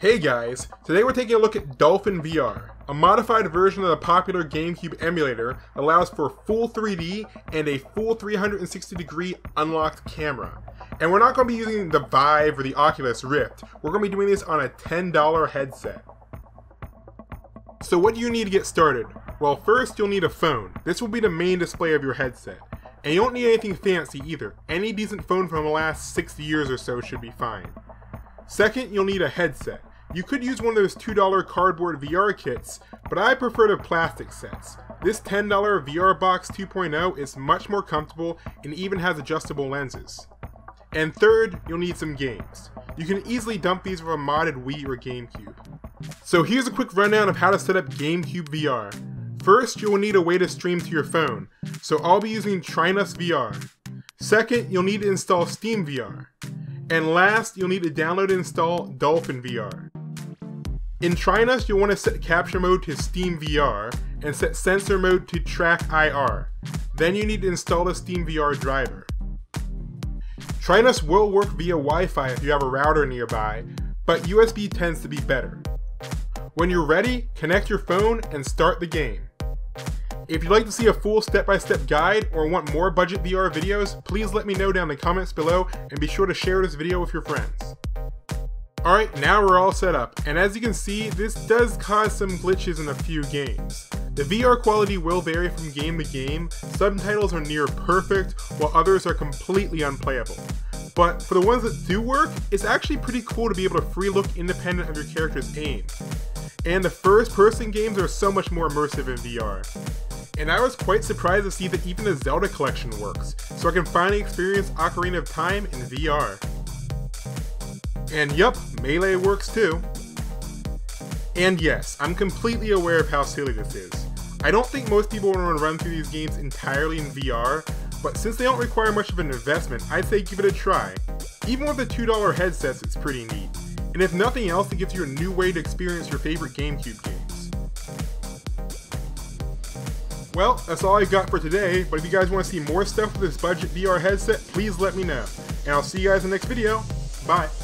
Hey guys, today we're taking a look at Dolphin-VR. A modified version of the popular Gamecube emulator allows for full 3D and a full 360-degree unlocked camera. And we're not going to be using the Vive or the Oculus Rift, we're going to be doing this on a $10 headset. So what do you need to get started? Well, first you'll need a phone. This will be the main display of your headset. And you don't need anything fancy either. Any decent phone from the last 6 years or so should be fine. Second, you'll need a headset. You could use one of those $2 cardboard VR kits, but I prefer the plastic sets. This $10 VR Box 2.0 is much more comfortable and even has adjustable lenses. And third, you'll need some games. You can easily dump these with a modded Wii or Gamecube. So here's a quick rundown of how to set up Gamecube VR. First, you'll need a way to stream to your phone, so I'll be using Trinus VR. Second, you'll need to install Steam VR. And last, you'll need to download and install Dolphin-VR. In Trinus, you'll want to set capture mode to Steam VR and set sensor mode to Track IR. Then you need to install the Steam VR driver. Trinus will work via Wi-Fi if you have a router nearby, but USB tends to be better. When you're ready, connect your phone and start the game. If you'd like to see a full step-by-step guide or want more budget VR videos, please let me know down in the comments below and be sure to share this video with your friends. Alright, now we're all set up, and as you can see, this does cause some glitches in a few games. The VR quality will vary from game to game, subtitles are near perfect, while others are completely unplayable. But for the ones that do work, it's actually pretty cool to be able to free look independent of your character's aim. And the first-person games are so much more immersive in VR. And I was quite surprised to see that even the Zelda collection works, so I can finally experience Ocarina of Time in VR. And yup, Melee works too. And yes, I'm completely aware of how silly this is. I don't think most people want to run through these games entirely in VR, but since they don't require much of an investment, I'd say give it a try. Even with the $2 headsets, it's pretty neat. And if nothing else, it gives you a new way to experience your favorite Gamecube games. Well, that's all I've got for today, but if you guys want to see more stuff with this budget VR headset, please let me know. And I'll see you guys in the next video. Bye!